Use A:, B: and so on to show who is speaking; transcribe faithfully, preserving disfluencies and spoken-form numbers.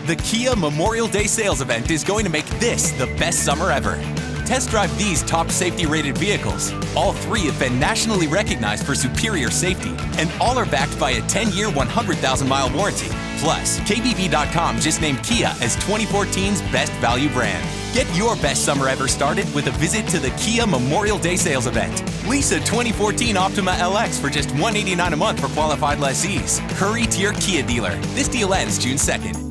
A: The Kia Memorial Day sales event is going to make this the best summer ever. Test drive these top safety-rated vehicles. All three have been nationally recognized for superior safety, and all are backed by a ten-year, one hundred thousand mile warranty. Plus, K B B dot com just named Kia as twenty fourteen's best value brand. Get your best summer ever started with a visit to the Kia Memorial Day sales event. Lease a twenty fourteen Optima L X for just one hundred eighty-nine dollars a month for qualified lessees. Hurry to your Kia dealer. This deal ends June second.